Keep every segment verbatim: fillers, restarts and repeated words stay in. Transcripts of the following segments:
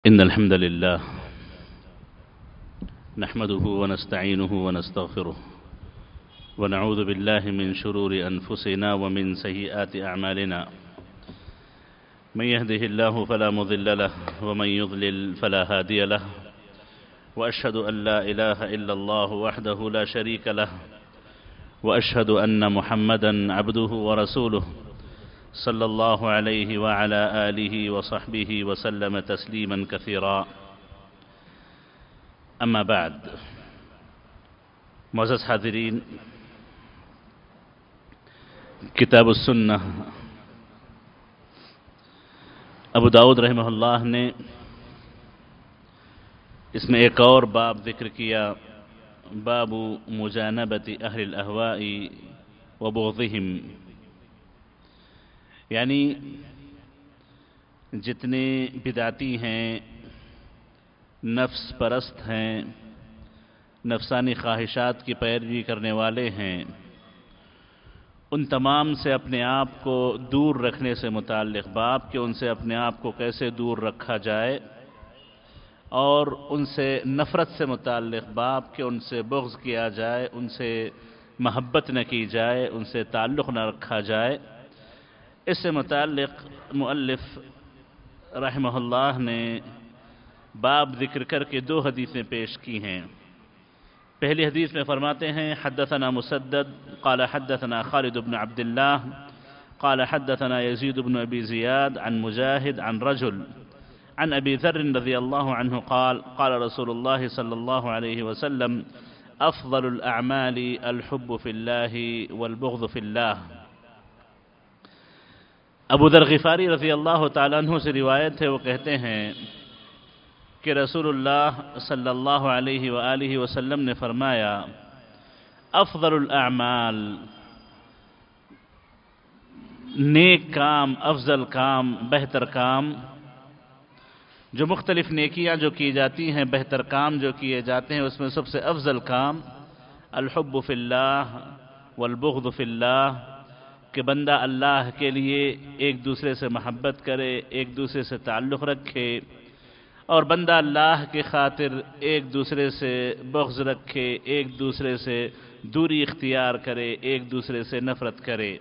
إن الحمد لله نحمده ونستعينه ونستغفره ونعوذ بالله من شرور أنفسنا ومن سيئات أعمالنا من يهده الله فلا مضل له ومن يضلل فلا هادي له وأشهد أن لا إله إلا الله وحده لا شريك له وأشهد أن محمدا عبده ورسوله صلى الله عليه وعلى آله وصحبه وسلم تسليما كثيرا أما بعد معزز حاضرین، کتاب السنہ ابو داؤد رحمہ اللہ نے اس میں ایک اور باب ذکر کیا، باب مجانبت اہل الاہواء وبغضهم، یعنی جتنے بدعتی ہیں، نفس پرست ہیں، نفسانی خواہشات کی پیروی کرنے والے ہیں، ان تمام سے اپنے آپ کو دور رکھنے سے متعلق باب کہ ان سے اپنے آپ کو کیسے دور رکھا جائے، اور ان سے نفرت سے متعلق باب کہ ان سے بغض کیا جائے، ان سے محبت نہ کی جائے، ان سے تعلق نہ رکھا جائے۔ اس سے متعلق مؤلف رحمہ اللہ نے باب ذکر کر کے دو حدیثیں پیش کی ہیں۔ پہلی حدیث میں فرماتے ہیں حدثنا مسدد قال حدثنا خالد بن عبد اللہ قال حدثنا يزيد بن ابی زیاد عن مجاہد عن رجل عن ابی ذر رضی اللہ عنہ قال قال رسول اللہ صلی اللہ علیہ وسلم افضل الاعمال الحب فی اللہ والبغض فی اللہ۔ ابو ذر غفاری رضی اللہ تعالیٰ عنہ سے روایت ہے، وہ کہتے ہیں کہ رسول اللہ صلی اللہ علیہ وآلہ وسلم نے فرمایا افضل الاعمال، نیک کام، افضل کام، بہتر کام، جو مختلف نیکیاں جو کی جاتی ہیں، بہتر کام جو کیے جاتے ہیں، اس میں سب سے افضل کام الحب فی اللہ والبغض فی اللہ، کہ بندہ اللہ کے لیے ایک دوسرے سے محبت کرے، ایک دوسرے سے تعلق رکھے، اور بندہ اللہ کی خاطر ایک دوسرے سے بغض رکھے، ایک دوسرے سے دوری اختیار کرے، ایک دوسرے سے نفرت کرے۔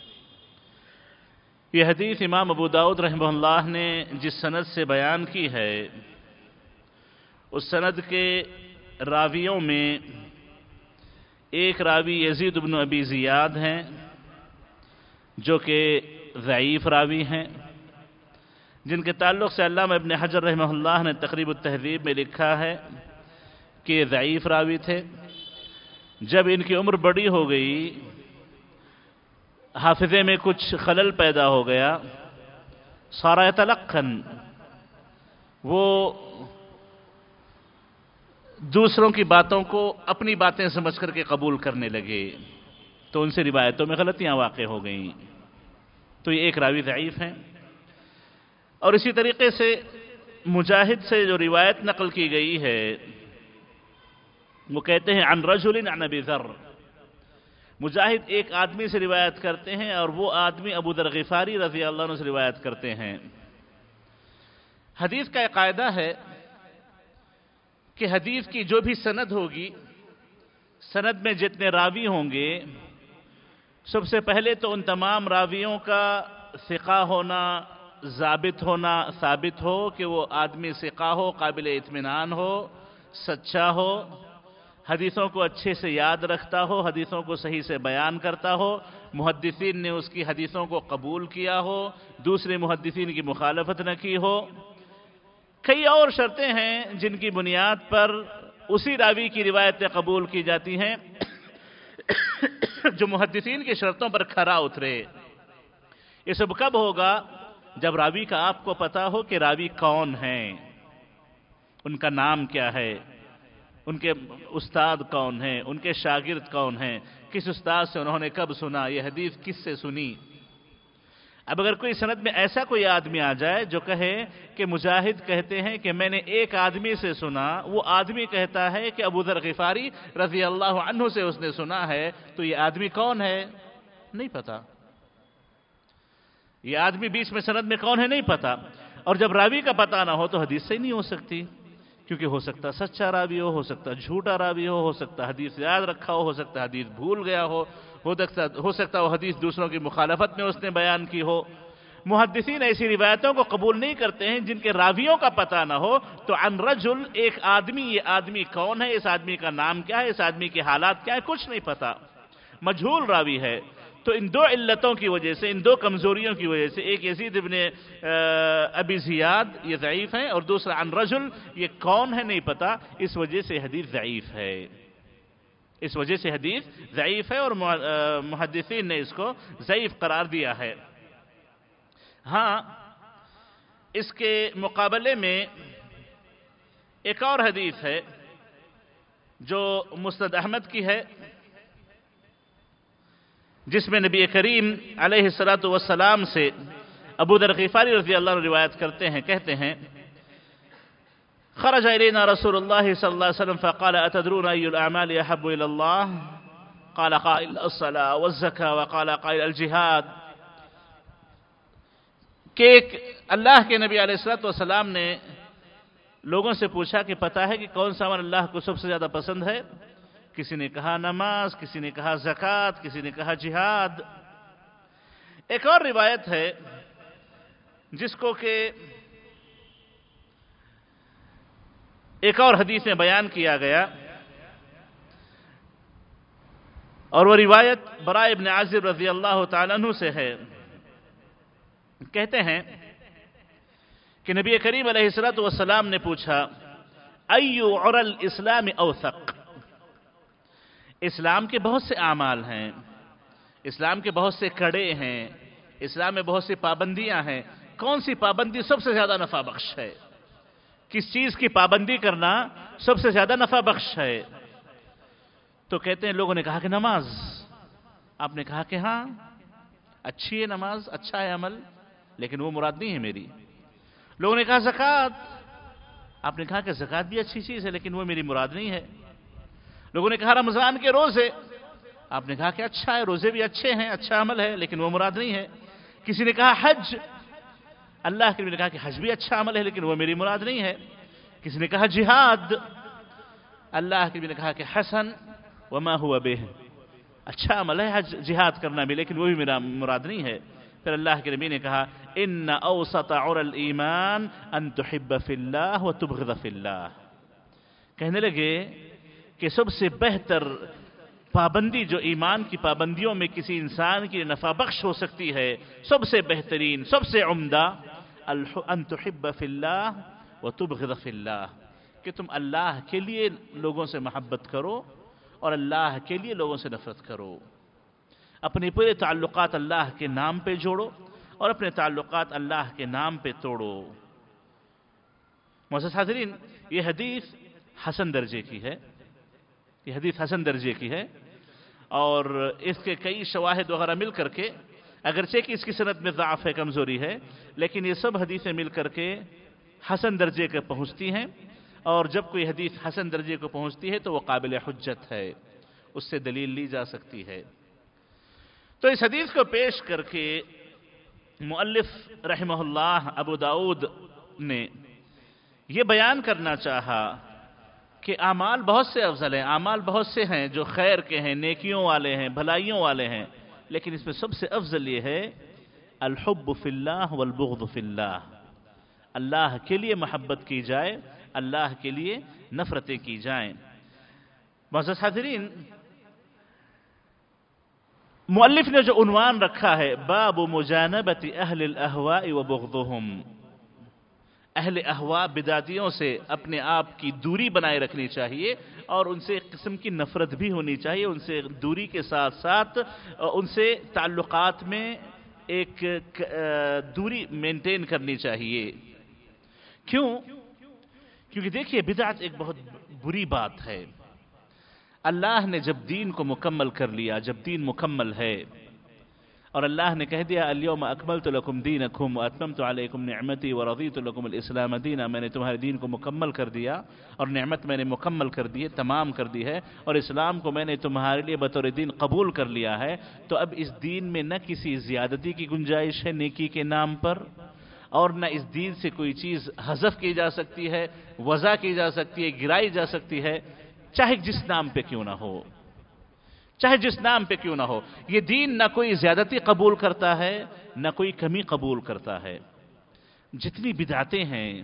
یہ حدیث امام ابو داؤد رحمہ اللہ نے جس سند سے بیان کی ہے، اس سند کے راویوں میں ایک راوی یزید بن ابی زیاد ہیں جو کہ ضعیف راوی ہیں، جن کے تعلق سے علامہ ابن حجر رحمہ اللہ نے تقریب التہذیب میں لکھا ہے کہ یہ ضعیف راوی تھے۔ جب ان کی عمر بڑی ہو گئی، حافظے میں کچھ خلل پیدا ہو گیا، صار یتلقن، وہ دوسروں کی باتوں کو اپنی باتیں سمجھ کر کے قبول کرنے لگے، تو ان سے روایتوں میں غلطیاں واقع ہو گئیں، تو یہ ایک راوی ضعیف ہیں۔ اور اسی طریقے سے مجاہد سے جو روایت نقل کی گئی ہے، وہ کہتے ہیں عن رجل عن ابی ذر، مجاہد ایک آدمی سے روایت کرتے ہیں اور وہ آدمی ابو ذر غفاری رضی اللہ عنہ سے روایت کرتے ہیں۔ حدیث کا ایک قاعدہ ہے کہ حدیث کی جو بھی سند ہوگی، سند میں جتنے راوی ہوں گے، سب سے پہلے تو ان تمام راویوں کا ثقہ ہونا، ضابط ہونا ثابت ہو کہ وہ آدمی ثقہ ہو، قابل اطمینان ہو، سچا ہو، حدیثوں کو اچھے سے یاد رکھتا ہو، حدیثوں کو صحیح سے بیان کرتا ہو، محدثین نے اس کی حدیثوں کو قبول کیا ہو، دوسرے محدثین کی مخالفت نہ کی ہو۔ کئی اور شرطیں ہیں جن کی بنیاد پر اسی راوی کی روایتیں قبول کی جاتی ہیں جو محدثین کی شرطوں پر کھرا اترے۔ یہ سب کب ہوگا؟ جب راوی کا آپ کو پتا ہو کہ راوی کون ہیں، ان کا نام کیا ہے، ان کے استاد کون ہیں، ان کے شاگرد کون ہیں، کس استاد سے انہوں نے کب سنا، یہ حدیث کس سے سنی۔ اب اگر کوئی سند میں ایسا کوئی آدمی آ جائے جو کہے کہ مجاہد کہتے ہیں کہ میں نے ایک آدمی سے سنا، وہ آدمی کہتا ہے کہ ابو ذر غفاری رضی اللہ عنہ سے اس نے سنا ہے، تو یہ آدمی کون ہے؟ نہیں پتا۔ یہ آدمی بیچ میں سند میں کون ہے؟ نہیں پتا۔ اور جب راوی کا پتہ نہ ہو تو حدیث صحیح نہیں ہو سکتی، کیونکہ ہو سکتا سچا راوی ہو ہو سکتا جھوٹا راوی ہو ہو سکتا حدیث یاد رکھا ہو ہو سکتا حدیث بھول گیا ہو ہو سکتا ہو سکتا وہ حدیث دوسروں کی مخالفت میں اس نے بیان کی ہو۔ محدثین ایسی روایتوں کو قبول نہیں کرتے ہیں جن کے راویوں کا پتہ نہ ہو۔ تو عن رجل ایک آدمی، یہ آدمی کون ہے، اس آدمی کا نام کیا ہے، اس آدمی کے حالات کیا ہے، کچھ نہیں پتا، مجہول راوی ہے۔ تو ان دو علتوں کی وجہ سے، ان دو کمزوریوں کی وجہ سے، ایک یزید ابن ابی زیاد یہ ضعیف ہیں، اور دوسرا عن رجل یہ کون ہے نہیں پتا، اس وجہ سے حدیث ضعیف ہے، اس وجہ سے حدیث ضعیف ہے، اور محدثین نے اس کو ضعیف قرار دیا ہے۔ ہاں، اس کے مقابلے میں ایک اور حدیث ہے جو مسند احمد کی ہے، جس میں نبی کریم علیہ الصلاۃ والسلام سے ابو ذر غفاری رضی اللہ عنہ روایت کرتے ہیں، کہتے ہیں خرج الینا رسول اللہ صلی اللہ علیہ وسلم فقال اتدرون ای الاعمال احب الى اللہ قال قائل الصلاة والزکاة وقال قائل الجہاد، کہ ایک اللہ کے نبی علیہ الصلاۃ والسلام نے لوگوں سے پوچھا کہ پتہ ہے کہ کون سا عمل اللہ کو سب سے زیادہ پسند ہے؟ کسی نے کہا نماز، کسی نے کہا زکوٰۃ، کسی نے کہا جہاد۔ ایک اور روایت ہے جس کو کہ ایک اور حدیث میں بیان کیا گیا، اور وہ روایت براء ابن عازب رضی اللہ تعالیٰ عنہ سے ہے۔ کہتے ہیں کہ نبی کریم علیہ الصلاۃ والسلام نے پوچھا ای عری الاسلام اوثق، اسلام کے بہت سے اعمال ہیں، اسلام کے بہت سے کڑے ہیں، اسلام میں بہت سی پابندیاں ہیں، کون سی پابندی سب سے زیادہ نفع بخش ہے؟ کس چیز کی پابندی کرنا سب سے زیادہ نفع بخش ہے؟ تو کہتے ہیں لوگوں نے کہا کہ نماز۔ آپ نے کہا کہ ہاں اچھی ہے نماز، اچھا ہے عمل، لیکن وہ مراد نہیں ہے میری۔ لوگوں نے کہا زکوٰۃ، آپ نے کہا کہ زکوٰۃ بھی اچھی چیز ہے لیکن وہ میری مراد نہیں ہے۔ لوگوں نے کہا رمضان کے روزے، آپ نے کہا کہ اچھا ہے، روزے بھی اچھے ہیں، اچھا عمل ہے، لیکن وہ مراد نہیں ہے۔ کسی نے کہا حج، اللہ کے نبی نے کہا کہ حج بھی اچھا عمل ہے لیکن وہ میری مراد نہیں ہے۔ کسی نے کہا جہاد، اللہ کے نبی نے کہا کہ حسن وما هو به، اچھا عمل ہے حج جہاد کرنا بھی، لیکن وہ بھی میرا مراد نہیں ہے۔ پھر اللہ کے نبی نے کہا ان اوسط عری الایمان ان تحب فی اللہ وتبغض فی اللہ، کہنے لگے کہ سب سے بہتر پابندی جو ایمان کی پابندیوں میں کسی انسان کی نفع بخش ہو سکتی ہے، سب سے بہترین، سب سے عمدہ ان تحب فی اللہ وتبغض فی اللہ، کہ تم اللہ کے لیے لوگوں سے محبت کرو اور اللہ کے لیے لوگوں سے نفرت کرو، اپنے پورے تعلقات اللہ کے نام پہ جوڑو اور اپنے تعلقات اللہ کے نام پہ توڑو۔ معزز حاضرین، یہ حدیث حسن درجے کی ہے، یہ حدیث حسن درجے کی ہے، اور اس کے کئی شواہد وغیرہ مل کر کے، اگرچہ کہ اس کی سند میں ضعف ہے، کمزوری ہے، لیکن یہ سب حدیثیں مل کر کے حسن درجے کے پہنچتی ہیں، اور جب کوئی حدیث حسن درجے کو پہنچتی ہے تو وہ قابل حجت ہے، اس سے دلیل لی جا سکتی ہے۔ تو اس حدیث کو پیش کر کے مؤلف رحمہ اللہ ابو داؤد نے یہ بیان کرنا چاہا کہ اعمال بہت سے افضل ہیں، اعمال بہت سے ہیں جو خیر کے ہیں، نیکیوں والے ہیں، بھلائیوں والے ہیں، لیکن اس میں سب سے افضل یہ ہے الحب فی اللہ والبغض فی اللہ، اللہ کے لیے محبت کی جائے، اللہ کے لیے نفرتیں کی جائیں۔ معزز حاضرین، مؤلف نے جو عنوان رکھا ہے باب مجانبت اہل الاہواء وبغضهم، اہل اہواء بدعتیوں سے اپنے آپ کی دوری بنائے رکھنی چاہیے، اور ان سے ایک قسم کی نفرت بھی ہونی چاہیے، ان سے دوری کے ساتھ ساتھ ان سے تعلقات میں ایک دوری مینٹین کرنی چاہیے۔ کیوں؟ کیونکہ دیکھیے بدعت ایک بہت بری بات ہے۔ اللہ نے جب دین کو مکمل کر لیا، جب دین مکمل ہے، اور اللہ نے کہہ دیا الیوم اکملت لکم دینکم واتممت علیکم نعمتی ورضیت لکم الاسلام دینا، میں نے تمہارے دین کو مکمل کر دیا اور نعمت میں نے مکمل کر دی ہے، تمام کر دی ہے، اور اسلام کو میں نے تمہارے لیے بطور دین قبول کر لیا ہے، تو اب اس دین میں نہ کسی زیادتی کی گنجائش ہے نیکی کے نام پر، اور نہ اس دین سے کوئی چیز حذف کی جا سکتی ہے، وضع کی جا سکتی ہے، گرائی جا سکتی ہے، چاہے جس نام پہ کیوں نہ ہو، چاہے جس نام پہ کیوں نہ ہو۔ یہ دین نہ کوئی زیادتی قبول کرتا ہے نہ کوئی کمی قبول کرتا ہے۔ جتنی بدعتیں ہیں،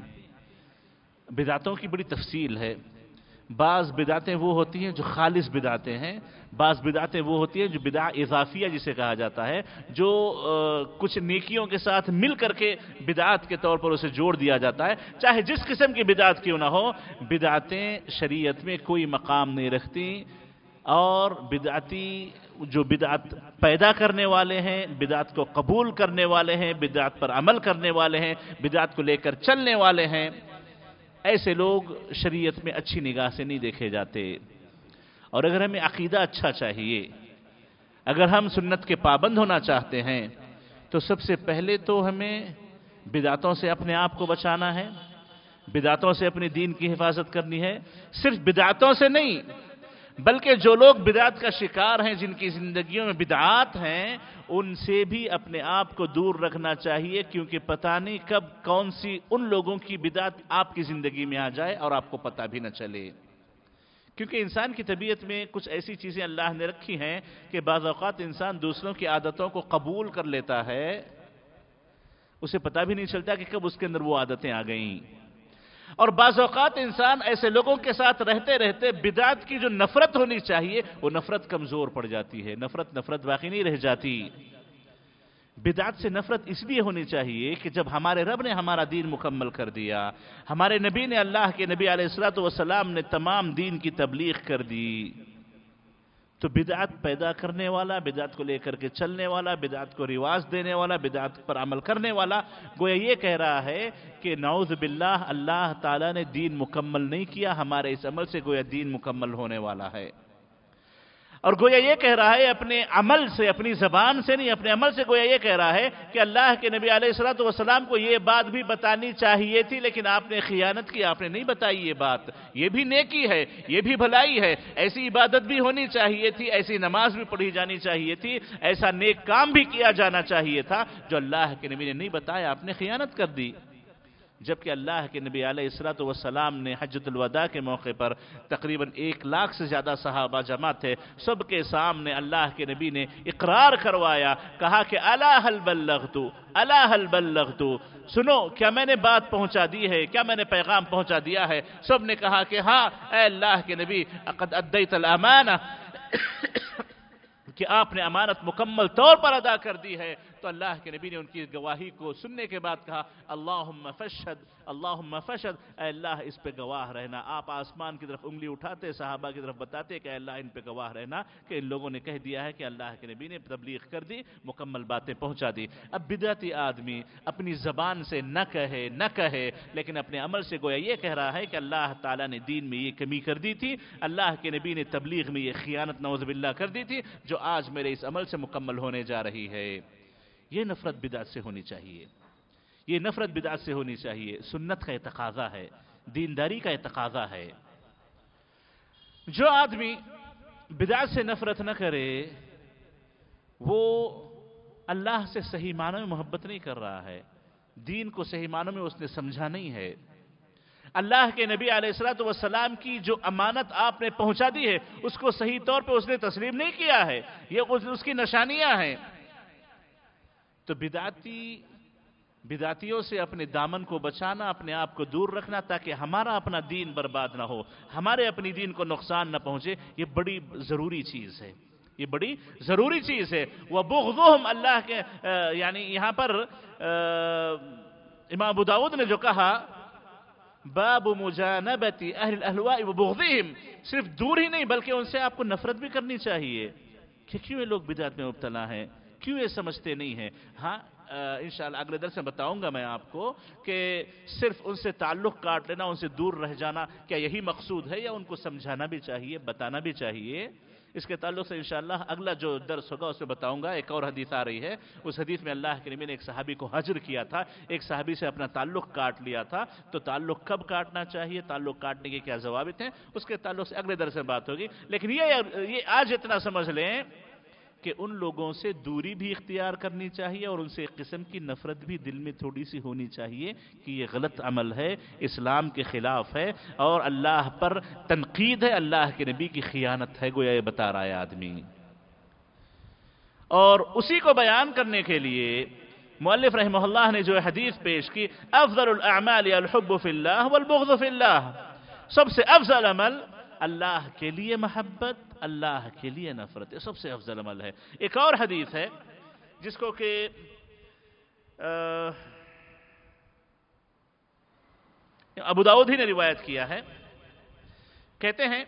بدعتوں کی بڑی تفصیل ہے۔ بعض بدعتیں وہ ہوتی ہیں جو خالص بدعتیں ہیں، بعض بدعتیں وہ ہوتی ہیں جو بدع اضافیہ جسے کہا جاتا ہے، جو کچھ نیکیوں کے ساتھ مل کر کے بدعت کے طور پر اسے جوڑ دیا جاتا ہے۔ چاہے جس قسم کی بدعت کیوں نہ ہو، بدعتیں شریعت میں کوئی مقام نہیں رکھتی، اور بدعتی جو بدعت پیدا کرنے والے ہیں، بدعت کو قبول کرنے والے ہیں، بدعت پر عمل کرنے والے ہیں، بدعت کو لے کر چلنے والے ہیں، ایسے لوگ شریعت میں اچھی نگاہ سے نہیں دیکھے جاتے۔ اور اگر ہمیں عقیدہ اچھا چاہیے، اگر ہم سنت کے پابند ہونا چاہتے ہیں، تو سب سے پہلے تو ہمیں بدعتوں سے اپنے آپ کو بچانا ہے، بدعتوں سے اپنے دین کی حفاظت کرنی ہے۔ صرف بدعتوں سے نہیں، بلکہ جو لوگ بدعت کا شکار ہیں، جن کی زندگیوں میں بدعات ہیں، ان سے بھی اپنے آپ کو دور رکھنا چاہیے، کیونکہ پتہ نہیں کب کون سی ان لوگوں کی بدعت آپ کی زندگی میں آ جائے اور آپ کو پتہ بھی نہ چلے۔ کیونکہ انسان کی طبیعت میں کچھ ایسی چیزیں اللہ نے رکھی ہیں کہ بعض اوقات انسان دوسروں کی عادتوں کو قبول کر لیتا ہے، اسے پتہ بھی نہیں چلتا کہ کب اس کے اندر وہ عادتیں آ گئیں۔ اور بعض اوقات انسان ایسے لوگوں کے ساتھ رہتے رہتے بدعت کی جو نفرت ہونی چاہیے، وہ نفرت کمزور پڑ جاتی ہے، نفرت نفرت باقی نہیں رہ جاتی۔ بدعت سے نفرت اس لیے ہونی چاہیے کہ جب ہمارے رب نے ہمارا دین مکمل کر دیا، ہمارے نبی نے، اللہ کے نبی علیہ الصلوۃ والسلام نے تمام دین کی تبلیغ کر دی، تو بدعت پیدا کرنے والا، بدعت کو لے کر کے چلنے والا، بدعت کو رواج دینے والا، بدعت پر عمل کرنے والا، گویا یہ کہہ رہا ہے کہ نعوذ باللہ اللہ تعالیٰ نے دین مکمل نہیں کیا، ہمارے اس عمل سے گویا دین مکمل ہونے والا ہے۔ اور گویا یہ کہہ رہا ہے اپنے عمل سے، اپنی زبان سے نہیں، اپنے عمل سے گویا یہ کہہ رہا ہے کہ اللہ کے نبی علیہ الصلوۃ والسلام کو یہ بات بھی بتانی چاہیے تھی، لیکن آپ نے خیانت کی، آپ نے نہیں بتائی یہ بات۔ یہ بھی نیکی ہے، یہ بھی بھلائی ہے، ایسی عبادت بھی ہونی چاہیے تھی، ایسی نماز بھی پڑھی جانی چاہیے تھی، ایسا نیک کام بھی کیا جانا چاہیے تھا جو اللہ کے نبی نے نہیں بتایا، آپ نے خیانت کر دی۔ جبکہ اللہ کے نبی علیہ الصلوۃ والسلام نے حجۃ الوداع کے موقع پر تقریباً ایک لاکھ سے زیادہ صحابہ جمع تھے، سب کے سامنے اللہ کے نبی نے اقرار کروایا، کہا کہ الا هل بلغت، الا هل بلغت، سنو کیا میں نے بات پہنچا دی ہے، کیا میں نے پیغام پہنچا دیا ہے؟ سب نے کہا کہ ہاں اے اللہ کے نبی، قد ادیت الامانہ، کہ آپ نے امانت مکمل طور پر ادا کر دی ہے۔ تو اللہ کے نبی نے ان کی گواہی کو سننے کے بعد کہا اللہم فشہد، اللہم فشہد، اے اللہ اس پہ گواہ رہنا۔ آپ آسمان کی طرف انگلی اٹھاتے، صحابہ کی طرف بتاتے کہ اے اللہ ان پہ گواہ رہنا کہ ان لوگوں نے کہہ دیا ہے کہ اللہ کے نبی نے تبلیغ کر دی، مکمل باتیں پہنچا دی۔ اب بدعتی آدمی اپنی زبان سے نہ کہے نہ کہے، لیکن اپنے عمل سے گویا یہ کہہ رہا ہے کہ اللہ تعالیٰ نے دین میں یہ کمی کر دی تھی، اللہ کے نبی نے تبلیغ میں یہ خیانت نعوذ باللہ کر دی تھی، جو آج میرے اس عمل سے مکمل ہونے جا رہی ہے۔ یہ نفرت بدعت سے ہونی چاہیے، یہ نفرت بدعت سے ہونی چاہیے۔ سنت کا یہ تقاضا ہے، دینداری کا یہ تقاضا ہے۔ جو آدمی بدعت سے نفرت نہ کرے، وہ اللہ سے صحیح معنوں میں محبت نہیں کر رہا ہے، دین کو صحیح معنوں میں اس نے سمجھا نہیں ہے۔ اللہ کے نبی علیہ الصلوۃ والسلام کی جو امانت آپ نے پہنچا دی ہے، اس کو صحیح طور پہ اس نے تسلیم نہیں کیا ہے، یہ اس کی نشانیاں ہیں۔ تو بدعتی بدعتیوں سے اپنے دامن کو بچانا، اپنے آپ کو دور رکھنا، تاکہ ہمارا اپنا دین برباد نہ ہو، ہمارے اپنی دین کو نقصان نہ پہنچے، یہ بڑی ضروری چیز ہے، یہ بڑی ضروری چیز ہے۔ وَبُغْضُهُمْ، اللہ کے یعنی یہاں پر امام ابو داؤد نے جو کہا باب مجانبت اہل الاہواء وبغضهم، صرف دور ہی نہیں بلکہ ان سے آپ کو نفرت بھی کرنی چاہیے کہ کیوں یہ لوگ بدعت میں مبتلا ہیں، کیوں یہ سمجھتے نہیں ہیں۔ ہاں انشاءاللہ اگلے درس میں بتاؤں گا میں آپ کو کہ صرف ان سے تعلق کاٹ لینا، ان سے دور رہ جانا، کیا یہی مقصود ہے، یا ان کو سمجھانا بھی چاہیے، بتانا بھی چاہیے۔ اس کے تعلق سے انشاءاللہ اگلا جو درس ہوگا اس میں بتاؤں گا۔ ایک اور حدیث آ رہی ہے، اس حدیث میں اللہ کے نبی نے ایک صحابی کو حجر کیا تھا، ایک صحابی سے اپنا تعلق کاٹ لیا تھا، تو تعلق کب کاٹنا چاہیے، تعلق کاٹنے کے کیا ضوابط ہیں، اس کے تعلق سے اگلے درس میں بات ہوگی۔ لیکن یہ یہ آج اتنا سمجھ لیں کہ ان لوگوں سے دوری بھی اختیار کرنی چاہیے اور ان سے ایک قسم کی نفرت بھی دل میں تھوڑی سی ہونی چاہیے کہ یہ غلط عمل ہے، اسلام کے خلاف ہے اور اللہ پر تنقید ہے، اللہ کے نبی کی خیانت ہے، گویا یہ بتا رہا ہے آدمی۔ اور اسی کو بیان کرنے کے لیے مؤلف رحمہ اللہ نے جو حدیث پیش کی، افضل الاعمال الحب فی اللہ والبغض فی اللہ، سب سے افضل عمل اللہ کے لیے محبت، اللہ کے لیے نفرت، یہ سب سے افضل عمل ہے۔ ایک اور حدیث ہے جس کو کہ ابو داؤد ہی نے روایت کیا ہے، کہتے ہیں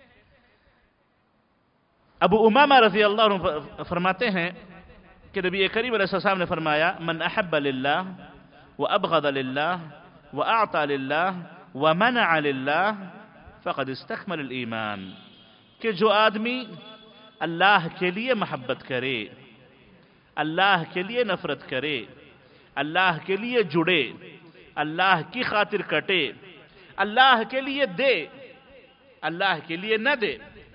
ابو امامہ رضی اللہ عنہ فرماتے ہیں کہ نبی کریم علیہ السلام نے فرمایا، من احب للہ وابغض للہ واعطى للہ ومنع للہ فقد استکمل الایمان، کہ جو آدمی اللہ کے لیے محبت کرے، اللہ کے لیے نفرت کرے، اللہ کے لیے جڑے، اللہ کی خاطر کٹے، اللہ کے لیے دے، اللہ کے لیے نہ دے،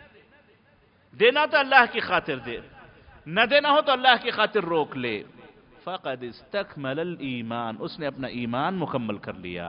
دینا تو اللہ کی خاطر دے، نہ دینا ہو تو اللہ کی خاطر روک لے، فقد استکمل الایمان، اس نے اپنا ایمان مکمل کر لیا،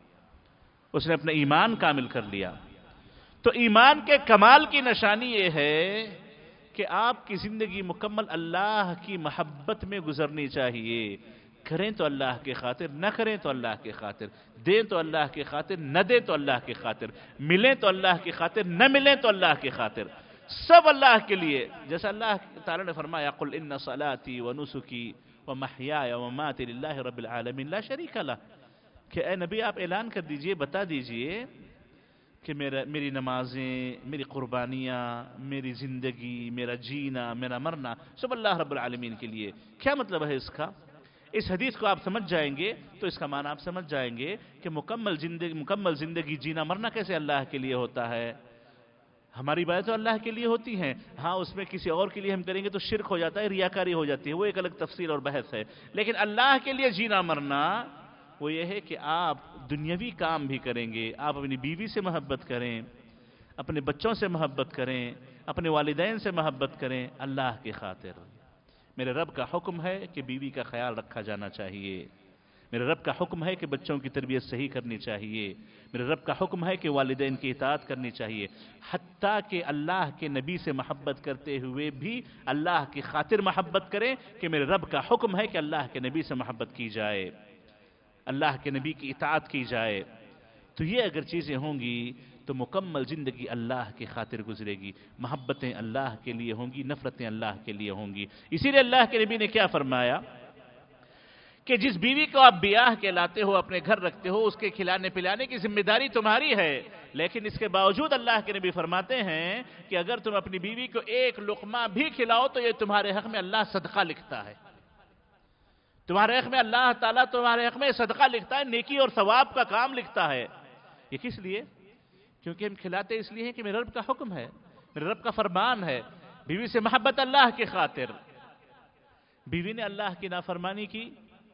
اس نے اپنا ایمان کامل کر لیا۔ تو ایمان کے کمال کی نشانی یہ ہے کہ آپ کی زندگی مکمل اللہ کی محبت میں گزرنی چاہیے، کریں تو اللہ کے خاطر، نہ کریں تو اللہ کے خاطر، دیں تو اللہ کے خاطر، نہ دیں تو اللہ کے خاطر، ملیں تو اللہ کی خاطر، نہ ملیں تو اللہ کی خاطر، سب اللہ کے لیے۔ جیسا اللہ تعالی نے فرمایا، قل ان صلاتی ونسکی ومحیای ومماتی للہ رب العالمین لا شریک لہ، کہ اے نبی آپ اعلان کر دیجئے، بتا دیجئے کہ میرا میری نمازیں، میری قربانیاں، میری زندگی، میرا جینا، میرا مرنا سب اللہ رب العالمین کے لیے۔ کیا مطلب ہے اس کا؟ اس حدیث کو آپ سمجھ جائیں گے تو اس کا معنی آپ سمجھ جائیں گے کہ مکمل زندگی مکمل زندگی جینا مرنا کیسے اللہ کے لیے ہوتا ہے۔ ہماری باتیں تو اللہ کے لیے ہوتی ہیں، ہاں اس میں کسی اور کے لیے ہم کریں گے تو شرک ہو جاتا ہے، ریاکاری ہو جاتی ہے، وہ ایک الگ تفصیل اور بحث ہے۔ لیکن اللہ کے لیے جینا مرنا وہ یہ ہے کہ آپ دنیاوی کام بھی کریں گے، آپ اپنی بیوی سے محبت کریں، اپنے بچوں سے محبت کریں، اپنے والدین سے محبت کریں، اللہ کی خاطر۔ میرے رب کا حکم ہے کہ بیوی کا خیال رکھا جانا چاہیے، میرے رب کا حکم ہے کہ بچوں کی تربیت صحیح کرنی چاہیے، میرے رب کا حکم ہے کہ والدین کی اطاعت کرنی چاہیے، حتیٰ کہ اللہ کے نبی سے محبت کرتے ہوئے بھی اللہ کی خاطر محبت کریں کہ میرے رب کا حکم ہے کہ اللہ کے نبی سے محبت کی جائے، اللہ کے نبی کی اطاعت کی جائے۔ تو یہ اگر چیزیں ہوں گی تو مکمل زندگی اللہ کی خاطر گزرے گی، محبتیں اللہ کے لیے ہوں گی، نفرتیں اللہ کے لیے ہوں گی۔ اسی لیے اللہ کے نبی نے کیا فرمایا کہ جس بیوی کو آپ بیاہ کے لاتے ہو، اپنے گھر رکھتے ہو، اس کے کھلانے پلانے کی ذمہ داری تمہاری ہے، لیکن اس کے باوجود اللہ کے نبی فرماتے ہیں کہ اگر تم اپنی بیوی کو ایک لقمہ بھی کھلاؤ تو یہ تمہارے حق میں اللہ صدقہ لکھتا ہے، تمہارے حق میں اللہ تعالیٰ تمہارے حق میں صدقہ لکھتا ہے، نیکی اور ثواب کا کام لکھتا ہے۔ یہ کس لیے؟ کیونکہ ہم کھلاتے اس لیے ہیں کہ میرے رب کا حکم ہے، میرے رب کا فرمان ہے، بیوی سے محبت اللہ کی خاطر۔ بیوی نے اللہ کی نافرمانی کی،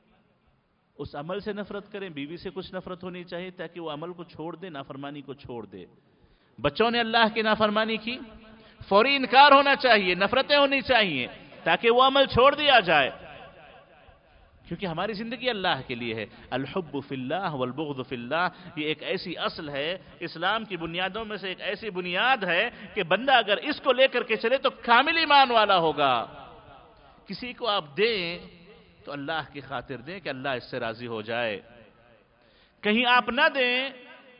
اس عمل سے نفرت کریں، بیوی سے کچھ نفرت ہونی چاہیے تاکہ وہ عمل کو چھوڑ دے، نافرمانی کو چھوڑ دے۔ بچوں نے اللہ کی نافرمانی کی، فوری انکار ہونا چاہیے، نفرتیں ہونی چاہیے تاکہ وہ عمل چھوڑ دیا جائے، کیونکہ ہماری زندگی اللہ کے لیے ہے۔ الحب فی اللہ والبغض فی اللہ، یہ ایک ایسی اصل ہے، اسلام کی بنیادوں میں سے ایک ایسی بنیاد ہے کہ بندہ اگر اس کو لے کر کے چلے تو کامل ایمان والا ہوگا۔ کسی کو آپ دیں تو اللہ کی خاطر دیں کہ اللہ اس سے راضی ہو جائے، کہیں آپ نہ دیں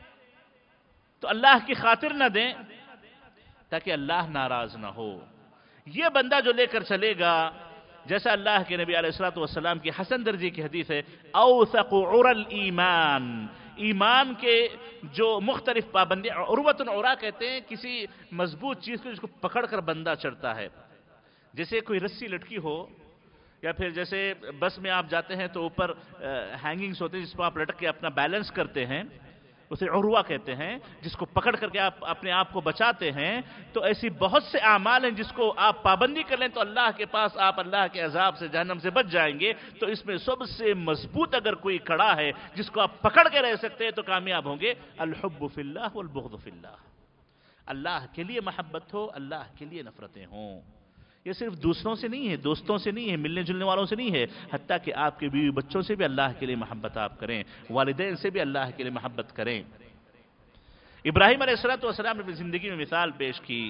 تو اللہ کی خاطر نہ دیں تاکہ اللہ ناراض نہ ہو۔ یہ بندہ جو لے کر چلے گا، جیسا اللہ کے نبی علیہ الصلوۃ والسلام کی حسن درجے کی حدیث ہے، اوثق عر الایمان، ایمان کے جو مختلف پابندی، عروۃ عرا کہتے ہیں کسی مضبوط چیز کو جس کو پکڑ کر بندہ چڑھتا ہے، جیسے کوئی رسی لٹکی ہو، یا پھر جیسے بس میں آپ جاتے ہیں تو اوپر ہینگنگز ہوتے ہیں جس کو آپ لٹک کے اپنا بیلنس کرتے ہیں، اسے عروہ کہتے ہیں، جس کو پکڑ کر کے آپ اپنے آپ کو بچاتے ہیں۔ تو ایسی بہت سے اعمال ہیں جس کو آپ پابندی کر لیں تو اللہ کے پاس آپ اللہ کے عذاب سے، جہنم سے بچ جائیں گے۔ تو اس میں سب سے مضبوط اگر کوئی کڑا ہے جس کو آپ پکڑ کے رہ سکتے ہیں تو کامیاب ہوں گے، الحب فی اللہ والبغض فی اللہ، اللہ کے لیے محبت ہو، اللہ کے لیے نفرتیں ہوں۔ یہ صرف دوسروں سے نہیں ہے، دوستوں سے نہیں ہے، ملنے جلنے والوں سے نہیں ہے، حتیٰ کہ آپ کے بیوی بچوں سے بھی اللہ کے لیے محبت آپ کریں، والدین سے بھی اللہ کے لیے محبت کریں۔ ابراہیم علیہ السلام نے اپنی زندگی میں مثال پیش کی،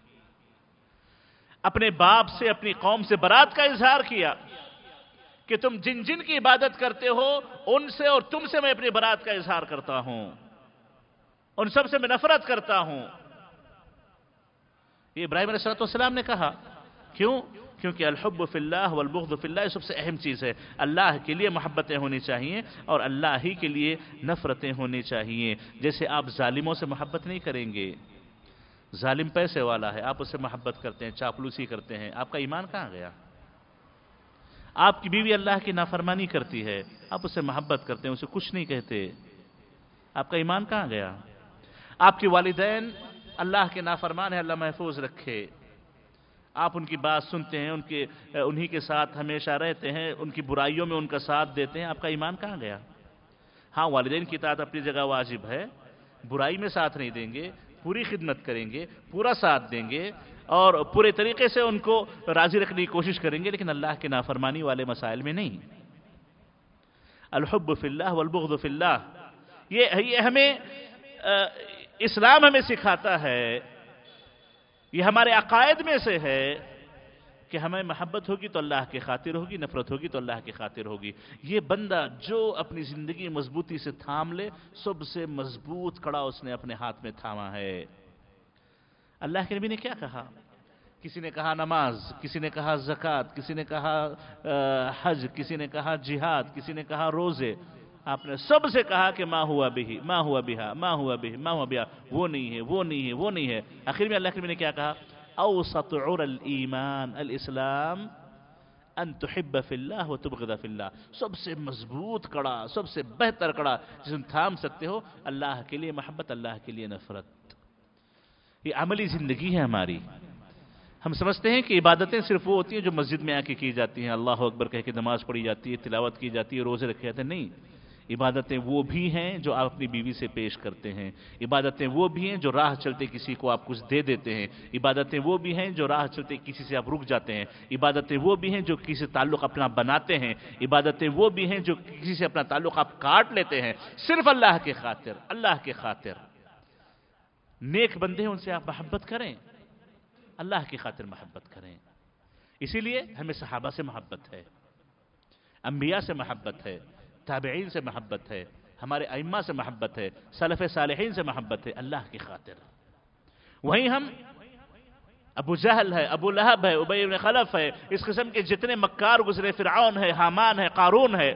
اپنے باپ سے، اپنی قوم سے برات کا اظہار کیا کہ تم جن جن کی عبادت کرتے ہو ان سے اور تم سے میں اپنی برات کا اظہار کرتا ہوں، ان سب سے میں نفرت کرتا ہوں۔ یہ ابراہیم علیہ السلام نے کہا، کیوں؟ کیونکہ الحب فی اللہ والبغض فی اللہ سب سے اہم چیز ہے۔ اللہ کے لیے محبتیں ہونی چاہیے اور اللہ ہی کے لیے نفرتیں ہونی چاہیے۔ جیسے آپ ظالموں سے محبت نہیں کریں گے، ظالم پیسے والا ہے، آپ اس سے محبت کرتے ہیں، چاپلوسی کرتے ہیں، آپ کا ایمان کہاں گیا؟ آپ کی بیوی اللہ کی نافرمانی کرتی ہے، آپ اس سے محبت کرتے ہیں، اسے کچھ نہیں کہتے، آپ کا ایمان کہاں گیا؟ آپ کے والدین اللہ کے نافرمان ہیں، اللہ محفوظ رکھے، آپ ان کی بات سنتے ہیں، ان کے انہی کے ساتھ ہمیشہ رہتے ہیں، ان کی برائیوں میں ان کا ساتھ دیتے ہیں، آپ کا ایمان کہاں گیا؟ ہاں، والدین کی اطاعت اپنی جگہ واجب ہے، برائی میں ساتھ نہیں دیں گے، پوری خدمت کریں گے، پورا ساتھ دیں گے اور پورے طریقے سے ان کو راضی رکھنے کی کوشش کریں گے، لیکن اللہ کے نافرمانی والے مسائل میں نہیں۔ الحب فی اللہ والبغض فی اللہ، یہ ہمیں اسلام ہمیں سکھاتا ہے، یہ ہمارے عقائد میں سے ہے کہ ہمیں محبت ہوگی تو اللہ کی خاطر ہوگی، نفرت ہوگی تو اللہ کی خاطر ہوگی۔ یہ بندہ جو اپنی زندگی مضبوطی سے تھام لے، سب سے مضبوط کڑا اس نے اپنے ہاتھ میں تھاما ہے۔ اللہ کے نبی نے کیا کہا؟ کسی نے کہا نماز، کسی نے کہا زکوٰۃ، کسی نے کہا حج، کسی نے کہا جہاد، کسی نے کہا روزے۔ آپ نے سب سے کہا کہ ما ہوا بہی، ما ہوا بہا، ما ہوا بہی، ما ہوا بہا، وہ نہیں ہے، وہ نہیں ہے، وہ نہیں ہے۔ آخر میں اللہ کے نبی نے کیا کہا؟ اوسط عر الایمان الاسلام ان تحب فی اللہ وتبغض فی اللہ، سب سے مضبوط کڑا، سب سے بہتر کڑا جس میں تھام سکتے ہو، اللہ کے لیے محبت، اللہ کے لیے نفرت۔ یہ عملی زندگی ہے ہماری۔ ہم سمجھتے ہیں کہ عبادتیں صرف وہ ہوتی ہیں جو مسجد میں آ کے کی جاتی ہیں، اللہ اکبر کہہ کے نماز پڑھی جاتی ہے، تلاوت کی جاتی ہے، روزے رکھے جاتے ہیں۔ نہیں، عبادتیں وہ بھی ہیں جو آپ اپنی بیوی سے پیش کرتے ہیں، عبادتیں وہ بھی ہیں جو راہ چلتے کسی کو آپ کچھ دے دیتے ہیں، عبادتیں وہ بھی ہیں جو راہ چلتے کسی سے آپ رک جاتے ہیں، عبادتیں وہ بھی ہیں جو کسی سے تعلق اپنا بناتے ہیں، عبادتیں وہ بھی ہیں جو کسی سے اپنا تعلق آپ کاٹ لیتے ہیں، صرف اللہ کے خاطر، اللہ کے خاطر۔ نیک بندے ہیں، ان سے آپ محبت کریں، اللہ کی خاطر محبت کریں۔ اسی لیے ہمیں صحابہ سے محبت ہے، انبیاء سے محبت ہے، تابعین سے محبت ہے، ہمارے ائمہ سے محبت ہے، سلف صالحین سے محبت ہے، اللہ کی خاطر۔ وہیں ہم ابو جہل ہے، ابو لہب ہے، ابی بن خلف ہے، اس قسم کے جتنے مکار گزرے، فرعون ہے، حامان ہے، قارون ہے،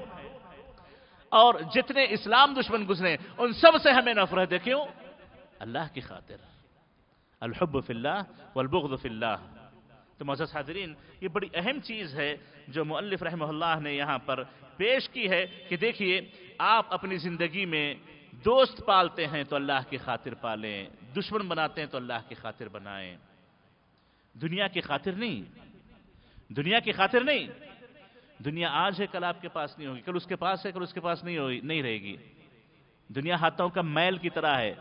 اور جتنے اسلام دشمن گزرے، ان سب سے ہمیں نفرت ہے۔ کیوں؟ اللہ کی خاطر۔ الحب فی اللہ والبغض فی اللہ۔ تو معزز حاضرین، یہ بڑی اہم چیز ہے جو مؤلف رحمہ اللہ نے یہاں پر پیش کی ہے کہ دیکھیے، آپ اپنی زندگی میں دوست پالتے ہیں تو اللہ کی خاطر پالیں، دشمن بناتے ہیں تو اللہ کی خاطر بنائیں، دنیا کی خاطر نہیں، دنیا کی خاطر نہیں۔ دنیا آج ہے، کل آپ کے پاس نہیں ہوگی، کل اس کے پاس ہے، کل اس کے پاس نہیں ہوگی، نہیں رہے گی۔ دنیا ہاتھوں کا میل کی طرح ہے۔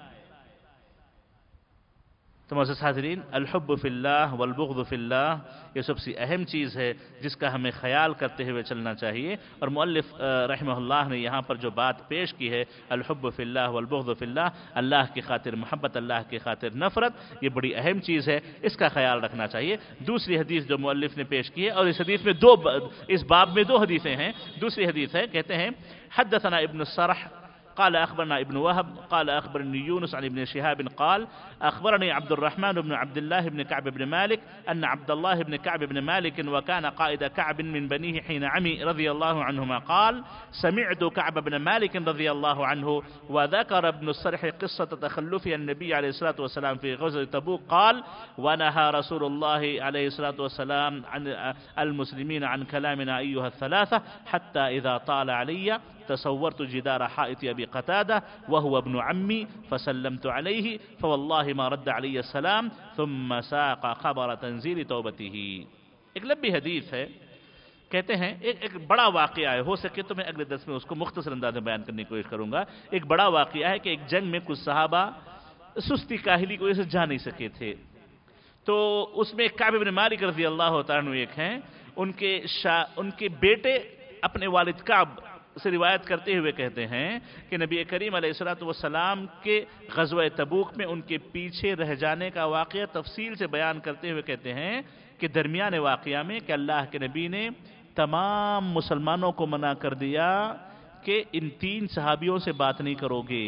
تو معزز حاضرین، الحب فی اللہ والبغض فی اللہ، یہ سب سے اہم چیز ہے جس کا ہمیں خیال کرتے ہوئے چلنا چاہیے۔ اور مؤلف رحمہ اللہ نے یہاں پر جو بات پیش کی ہے، الحب فی اللہ والبغض فی اللہ، اللہ کی خاطر محبت، اللہ کی خاطر نفرت، یہ بڑی اہم چیز ہے، اس کا خیال رکھنا چاہیے۔ دوسری حدیث جو مؤلف نے پیش کی ہے، اور اس حدیث میں دو اس باب میں دو حدیثیں ہیں۔ دوسری حدیث ہے، کہتے ہیں حدثنا ابن السرح قال أخبرنا ابن وهب قال أخبرني يونس عن ابن شهاب قال أخبرني عبد الرحمن بن عبد الله بن كعب بن مالك أن عبد الله بن كعب بن مالك وكان قائد كعب من بنيه حين عمي رضي الله عنهما قال سمعت كعب بن مالك رضي الله عنه وذكر ابن السرح قصة تخلف النبي عليه الصلاة والسلام في غزوة تبوك قال ونهى رسول الله عليه الصلاة والسلام عن المسلمين عن كلامنا أيها الثلاثة حتى إذا طال علي تصورت جدار حائط أبي قتادة وهو ابن عمي فسلمت عليه فوالله ما رد علي السلام ثم ساق خبر تنزيل توبته۔ ایک لمبی حدیث ہے، کہتے ہیں ایک ایک بڑا واقعہ ہے، ہو سکے تو میں اگلے درس میں اس کو مختصر انداز میں بیان کرنے کی کوشش کروں گا۔ ایک بڑا واقعہ ہے کہ ایک جنگ میں کچھ صحابہ سستی کاہلی کی وجہ سے جا نہیں سکے تھے، تو اس میں کعب بن مالک رضی اللہ تعالیٰ عنہ ایک ہیں، ان کے شا ان کے بیٹے اپنے والد کعب سے روایت کرتے ہوئے کہتے ہیں کہ نبی کریم علیہ الصلوۃ والسلام کے غزوہ تبوک میں ان کے پیچھے رہ جانے کا واقعہ تفصیل سے بیان کرتے ہوئے کہتے ہیں کہ درمیان واقعہ میں کہ اللہ کے نبی نے تمام مسلمانوں کو منع کر دیا کہ ان تین صحابیوں سے بات نہیں کرو گے،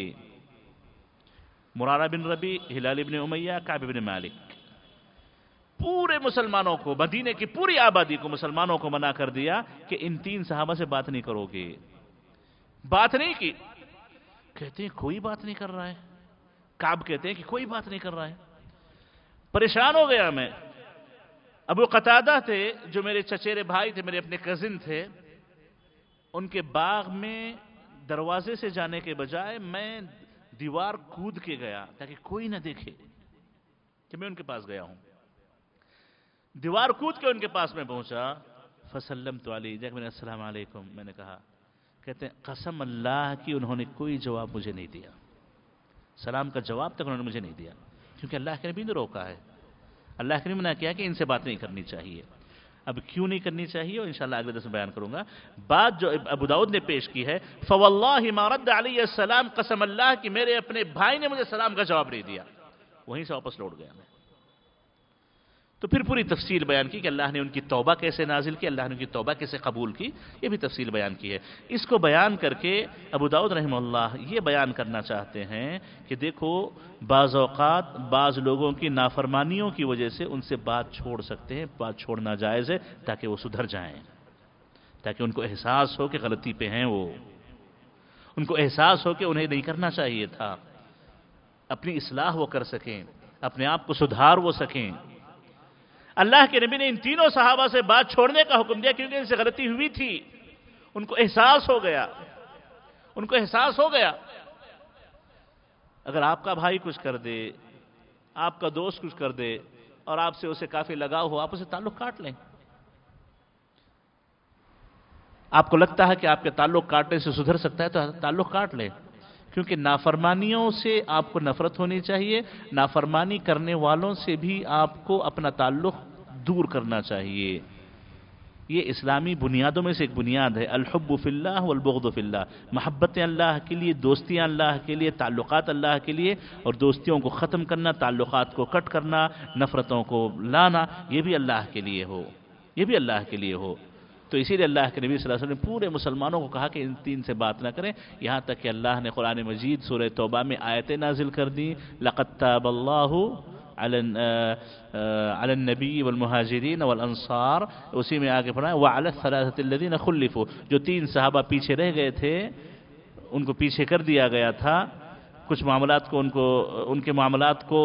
مرارہ بن ربیع، ہلال بن امیہ، کعب بن مالک، پورے مسلمانوں کو، مدینے کی پوری آبادی کو، مسلمانوں کو منع کر دیا کہ ان تین صحابہ سے بات نہیں کرو گے، بات نہیں کی۔ کہتے ہیں کوئی بات نہیں کر رہا ہے، کعب کہتے ہیں کہ کوئی بات نہیں کر رہا ہے، پریشان ہو گیا میں۔ ابو قتادہ تھے جو میرے چچیرے بھائی تھے، میرے اپنے کزن تھے، ان کے باغ میں دروازے سے جانے کے بجائے میں دیوار کود کے گیا تاکہ کوئی نہ دیکھے کہ میں ان کے پاس گیا ہوں۔ دیوار کود کے ان کے پاس میں پہنچا، فسلمت علیہ، جب میں نے السلام علیکم میں نے کہا، کہتے ہیں قسم اللہ کی انہوں نے کوئی جواب مجھے نہیں دیا، سلام کا جواب تک انہوں نے مجھے نہیں دیا، کیونکہ اللہ کے نبی نے روکا ہے، اللہ کے نبی نے منع کیا کہ ان سے بات نہیں کرنی چاہیے۔ اب کیوں نہیں کرنی چاہیے اور انشاءاللہ اگلے درس میں بیان کروں گا۔ بات جو ابو داؤد نے پیش کی ہے، فواللہ ما رد علی السلام، قسم اللہ کہ میرے اپنے بھائی نے مجھے سلام کا جواب نہیں دیا، وہیں سے واپس لوٹ گیا میں۔ تو پھر پوری تفصیل بیان کی کہ اللہ نے ان کی توبہ کیسے نازل کی، اللہ نے ان کی توبہ کیسے قبول کی، یہ بھی تفصیل بیان کی ہے۔ اس کو بیان کر کے ابو داؤد رحمہ اللہ یہ بیان کرنا چاہتے ہیں کہ دیکھو بعض اوقات بعض لوگوں کی نافرمانیوں کی وجہ سے ان سے بات چھوڑ سکتے ہیں، بات چھوڑنا جائز ہے تاکہ وہ سدھر جائیں، تاکہ ان کو احساس ہو کہ غلطی پہ ہیں، وہ ان کو احساس ہو کہ انہیں نہیں کرنا چاہیے تھا، اپنی اصلاح وہ کر سکیں، اپنے آپ کو سدھار وہ سکیں۔ اللہ کے نبی نے ان تینوں صحابہ سے بات چھوڑنے کا حکم دیا کیونکہ ان سے غلطی ہوئی تھی، ان کو احساس ہو گیا، ان کو احساس ہو گیا۔ اگر آپ کا بھائی کچھ کر دے، آپ کا دوست کچھ کر دے اور آپ سے اسے کافی لگاؤ ہو، آپ اسے تعلق کاٹ لیں۔ آپ کو لگتا ہے کہ آپ کے تعلق کاٹنے سے سدھر سکتا ہے تو تعلق کاٹ لیں، کیونکہ نافرمانیوں سے آپ کو نفرت ہونی چاہیے، نافرمانی کرنے والوں سے بھی آپ کو اپنا تعلق دور کرنا چاہیے۔ یہ اسلامی بنیادوں میں سے ایک بنیاد ہے، الحب فی اللہ والبغض فی اللہ، محبتیں اللہ کے لیے، دوستیاں اللہ کے لیے، تعلقات اللہ کے لیے، اور دوستیوں کو ختم کرنا، تعلقات کو کٹ کرنا، نفرتوں کو لانا، یہ بھی اللہ کے لیے ہو، یہ بھی اللہ کے لیے ہو۔ تو اسی لیے اللہ کے نبی صلی اللہ علیہ وسلم نے پورے مسلمانوں کو کہا کہ ان تین سے بات نہ کریں، یہاں تک کہ اللہ نے قرآن مجید سورہ توبہ میں آیتیں نازل کر دیں، لَقَدْ تَابَ اللَّهُ علی النبی والمہاجرین والانصار، اسی میں آگے پڑھا وعلی الثلاثۃ الذین خلفوا، جو تین صحابہ پیچھے رہ گئے تھے ان کو پیچھے کر دیا گیا تھا، کچھ معاملات کو ان کو ان کے معاملات کو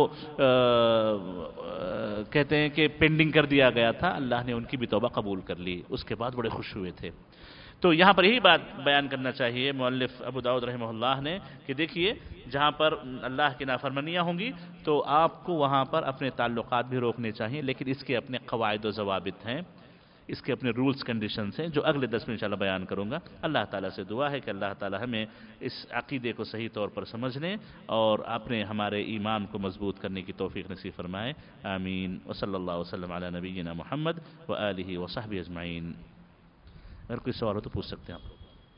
کہتے ہیں کہ پینڈنگ کر دیا گیا تھا، اللہ نے ان کی بھی توبہ قبول کر لی، اس کے بعد بڑے خوش ہوئے تھے۔ تو یہاں پر یہی بات بیان کرنا چاہیے مؤلف ابو داؤد رحمہ اللہ نے کہ دیکھیے جہاں پر اللہ کی نافرمانیاں ہوں گی تو آپ کو وہاں پر اپنے تعلقات بھی روکنے چاہیے، لیکن اس کے اپنے قواعد و ضوابط ہیں، اس کے اپنے رولز کنڈیشنز ہیں جو اگلے دس میں انشاءاللہ بیان کروں گا۔ اللہ تعالیٰ سے دعا ہے کہ اللہ تعالیٰ ہمیں اس عقیدے کو صحیح طور پر سمجھنے اور اپنے ہمارے ایمان کو مضبوط کرنے کی توفیق نصیب فرمائے، آمین۔ وصلی اللہ وسلم علی نبینا محمد وآلہ وصحبہ اجمعین۔ اگر کوئی سوال ہو تو پوچھ سکتے ہیں آپ لوگ۔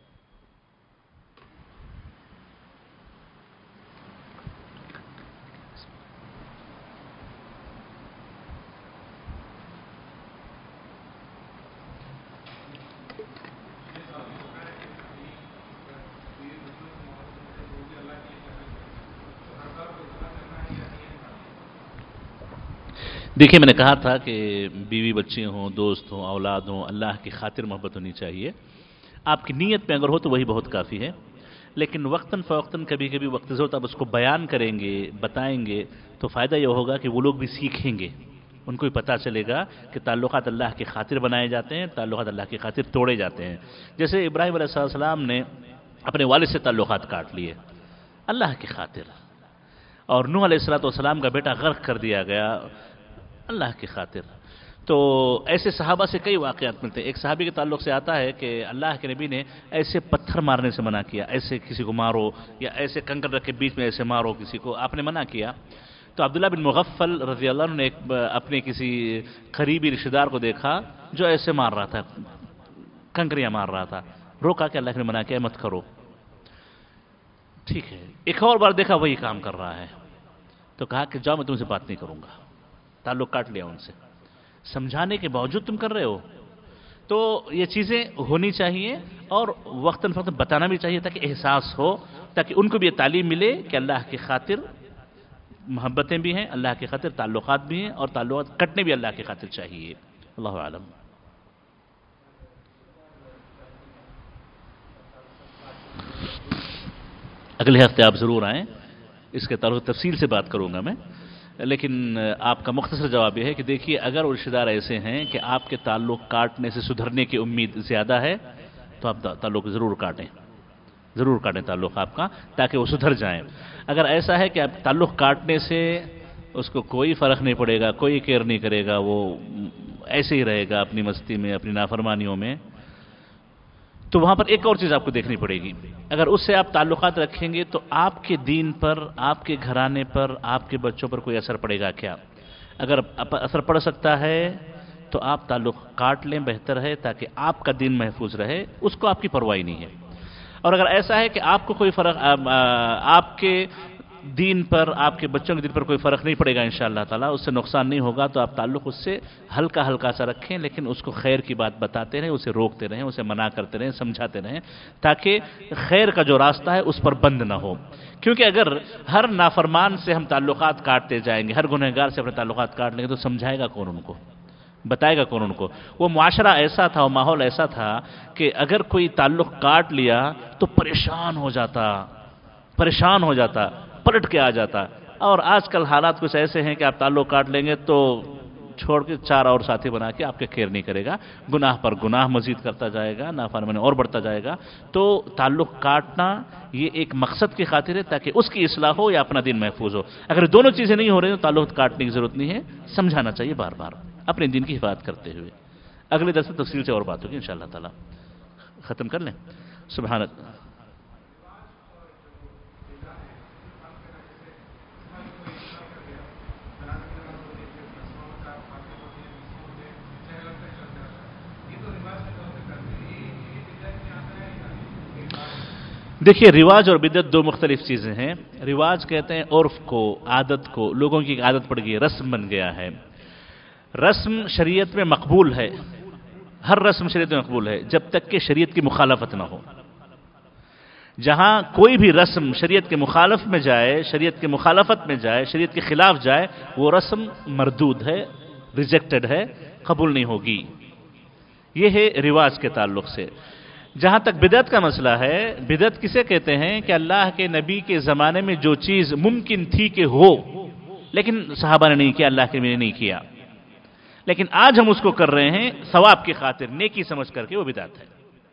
دیکھیے میں نے کہا تھا کہ بیوی بچے ہوں، دوست ہوں، اولاد ہوں، اللہ کی خاطر محبت ہونی چاہیے۔ آپ کی نیت میں اگر ہو تو وہی بہت کافی ہے، لیکن وقتاً فوقتاً کبھی کبھی وقت ضرورت آپ اس کو بیان کریں گے، بتائیں گے تو فائدہ یہ ہوگا کہ وہ لوگ بھی سیکھیں گے، ان کو بھی پتہ چلے گا کہ تعلقات اللہ کی خاطر بنائے جاتے ہیں، تعلقات اللہ کی خاطر توڑے جاتے ہیں۔ جیسے ابراہیم علیہ السلام نے اپنے والد سے تعلقات کاٹ لیے اللہ کی خاطر، اور نوح علیہ السلام کا بیٹا غرق کر دیا گیا اللہ کی خاطر۔ تو ایسے صحابہ سے کئی واقعات ملتے ہیں۔ ایک صحابی کے تعلق سے آتا ہے کہ اللہ کے نبی نے ایسے پتھر مارنے سے منع کیا، ایسے کسی کو مارو یا ایسے کنکر رکھ کے بیچ میں ایسے مارو کسی کو، آپ نے منع کیا۔ تو عبداللہ بن مغفل رضی اللہ عنہ نے ایک اپنے کسی قریبی رشتہ دار کو دیکھا جو ایسے مار رہا تھا، کنکریاں مار رہا تھا، روکا کہ اللہ نے منع کیا مت کرو. ٹھیک ہے. ایک اور بار دیکھا وہی کام کر رہا ہے تو کہا کہ جاؤ میں تم سے بات نہیں کروں گا، تعلق کاٹ لیا ان سے. سمجھانے کے باوجود تم کر رہے ہو. تو یہ چیزیں ہونی چاہیے اور وقتاً فوقتاً بتانا بھی چاہیے تاکہ احساس ہو، تاکہ ان کو بھی یہ تعلیم ملے کہ اللہ کی خاطر محبتیں بھی ہیں، اللہ کی خاطر تعلقات بھی ہیں، اور تعلقات کٹنے بھی اللہ کی خاطر چاہیے. اللہ عالم. اگلے ہفتے آپ ضرور آئیں، اس کے تعلق تفصیل سے بات کروں گا میں، لیکن آپ کا مختصر جواب یہ ہے کہ دیکھیے اگر وہ رشتہ دار ایسے ہیں کہ آپ کے تعلق کاٹنے سے سدھرنے کی امید زیادہ ہے تو آپ تعلق ضرور کاٹیں، ضرور کاٹیں تعلق آپ کا تاکہ وہ سدھر جائیں. اگر ایسا ہے کہ آپ تعلق کاٹنے سے اس کو کوئی فرق نہیں پڑے گا، کوئی کیئر نہیں کرے گا، وہ ایسے ہی رہے گا اپنی مستی میں، اپنی نافرمانیوں میں، تو وہاں پر ایک اور چیز آپ کو دیکھنی پڑے گی. اگر اس سے آپ تعلقات رکھیں گے تو آپ کے دین پر، آپ کے گھرانے پر، آپ کے بچوں پر کوئی اثر پڑے گا کیا؟ اگر اثر پڑ سکتا ہے تو آپ تعلق کاٹ لیں، بہتر ہے، تاکہ آپ کا دین محفوظ رہے، اس کو آپ کی پرواہ نہیں ہے. اور اگر ایسا ہے کہ آپ کو کوئی فرق، آپ کے دین پر، آپ کے بچوں کے دین پر کوئی فرق نہیں پڑے گا انشاءاللہ تعالیٰ، اس سے نقصان نہیں ہوگا، تو آپ تعلق اس سے ہلکا ہلکا سا رکھیں، لیکن اس کو خیر کی بات بتاتے رہیں، اسے روکتے رہیں، اسے منع کرتے رہیں، سمجھاتے رہیں، تاکہ خیر کا جو راستہ ہے اس پر بند نہ ہو. کیونکہ اگر ہر نافرمان سے ہم تعلقات کاٹتے جائیں گے، ہر گنہگار سے اپنے تعلقات کاٹ لیں گے، تو سمجھائے گا کون ان کو؟ بتائے گا کون ان کو؟ وہ معاشرہ ایسا تھا، وہ ماحول ایسا تھا کہ اگر کوئی تعلق کاٹ لیا تو پریشان ہو جاتا، پریشان ہو جاتا، پلٹ کے آ جاتا. اور آج کل حالات کچھ ایسے ہیں کہ آپ تعلق کاٹ لیں گے تو چھوڑ کے چار اور ساتھی بنا کے آپ کے کیئر نہیں کرے گا، گناہ پر گناہ مزید کرتا جائے گا، نافرمانی اور بڑھتا جائے گا. تو تعلق کاٹنا یہ ایک مقصد کی خاطر ہے تاکہ اس کی اصلاح ہو یا اپنا دین محفوظ ہو. اگر دونوں چیزیں نہیں ہو رہی تو تعلق کاٹنے کی ضرورت نہیں ہے، سمجھانا چاہیے بار بار اپنے دین کی حفاظت کرتے ہوئے. اگلے درس میں تفصیل سے اور بات ہوگی انشاءاللہ تعالی. ختم کر لیں. سبحانک. دیکھیے رواج اور بدعت دو مختلف چیزیں ہیں. رواج کہتے ہیں عرف کو، عادت کو، لوگوں کی ایک عادت پڑ گئی، رسم بن گیا ہے. رسم شریعت میں مقبول ہے، ہر رسم شریعت میں مقبول ہے جب تک کہ شریعت کی مخالفت نہ ہو. جہاں کوئی بھی رسم شریعت کے مخالف میں جائے، شریعت کے مخالفت میں جائے، شریعت کے خلاف جائے، وہ رسم مردود ہے، ریجیکٹڈ ہے، قبول نہیں ہوگی. یہ ہے رواج کے تعلق سے. جہاں تک بدعت کا مسئلہ ہے، بدعت کسے کہتے ہیں کہ اللہ کے نبی کے زمانے میں جو چیز ممکن تھی کہ ہو لیکن صحابہ نے نہیں کیا، اللہ کے نبی نے نہیں کیا، لیکن آج ہم اس کو کر رہے ہیں ثواب کی خاطر، نیکی سمجھ کر کے، وہ بدعت ہے.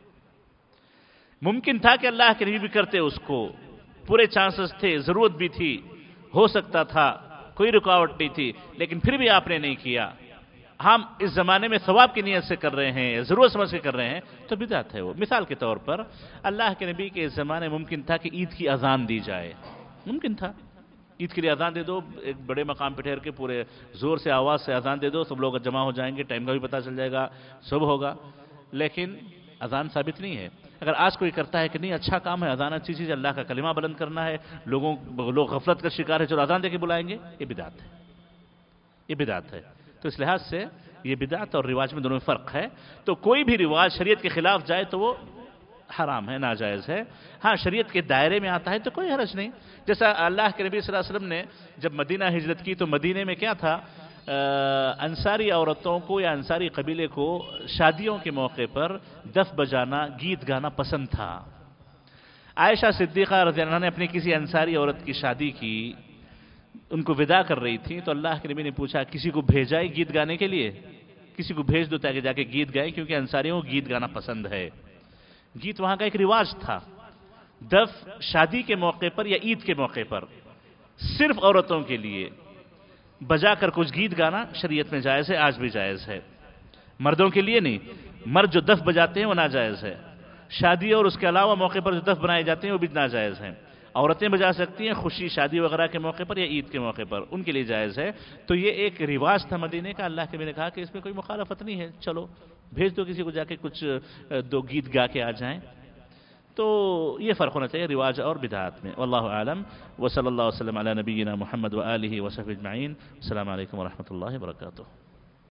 ممکن تھا کہ اللہ کے نبی بھی کرتے، اس کو پورے چانسز تھے، ضرورت بھی تھی، ہو سکتا تھا، کوئی رکاوٹ نہیں تھی، لیکن پھر بھی آپ نے نہیں کیا. ہم اس زمانے میں ثواب کی نیت سے کر رہے ہیں، ضرورت سمجھ کے کر رہے ہیں، تو بدعت ہے وہ. مثال کے طور پر اللہ کے نبی کے اس زمانے ممکن تھا کہ عید کی اذان دی جائے، ممکن تھا عید کے لیے اذان دے دو، ایک بڑے مقام پہ ٹھہر کے پورے زور سے آواز سے اذان دے دو، سب لوگ جمع ہو جائیں گے، ٹائم کا بھی پتہ چل جائے گا، صبح ہوگا. لیکن اذان ثابت نہیں ہے. اگر آج کوئی کرتا ہے کہ نہیں اچھا کام ہے، اذان اچھی چیز ہے، اللہ کا کلمہ بلند کرنا ہے، لوگوں لوگ غفلت کا شکار ہے، چلو اذان دے کے بلائیں گے، یہ بدعت ہے، یہ بدعت ہے. تو اس لحاظ سے یہ بدعت اور رواج میں دونوں میں فرق ہے. تو کوئی بھی رواج شریعت کے خلاف جائے تو وہ حرام ہے، ناجائز ہے. ہاں شریعت کے دائرے میں آتا ہے تو کوئی حرج نہیں. جیسا اللہ کے نبی صلی اللہ علیہ وسلم نے جب مدینہ ہجرت کی تو مدینے میں کیا تھا، انصاری عورتوں کو یا انصاری قبیلے کو شادیوں کے موقع پر دف بجانا، گیت گانا پسند تھا. عائشہ صدیقہ رضی اللہ عنہا نے اپنی کسی انصاری عورت کی شادی کی، ان کو وداع کر رہی تھی، تو اللہ کے نبی نے پوچھا کسی کو بھیجا ہے گیت گانے کے لیے؟ کسی کو بھیج دو تاکہ جا کے گیت گائے، کیونکہ انصاریوں کو گیت گانا پسند ہے. گیت وہاں کا ایک رواج تھا. دف شادی کے موقع پر یا عید کے موقع پر صرف عورتوں کے لیے بجا کر کچھ گیت گانا شریعت میں جائز ہے، آج بھی جائز ہے. مردوں کے لیے نہیں، مرد جو دف بجاتے ہیں وہ ناجائز ہے. شادی اور اس کے علاوہ موقع پر جو دف بنائے جاتے ہیں وہ بھی ناجائز ہیں. عورتیں بجا سکتی ہیں خوشی شادی وغیرہ کے موقع پر یا عید کے موقع پر، ان کے لیے جائز ہے. تو یہ ایک رواج تھا مدینے کا. اللہ کے نبی نے کہا کہ اس میں کوئی مخالفت نہیں ہے، چلو بھیج دو کسی کو جا کے کچھ دو گیت گا کے آ جائیں. تو یہ فرق ہونا چاہیے رواج اور بدعات میں. واللہ اعلم وصلی اللہ وسلم علی نبینا محمد وآلہ وصحبہ اجمعین. السلام علیکم ورحمۃ اللہ وبرکاتہ.